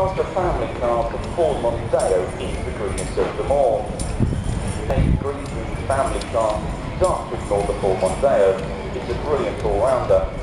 because the family car from Ford Mondeo is the greenest of them all. A green family car, can't ignore the Ford Mondeo, it's a brilliant all-rounder.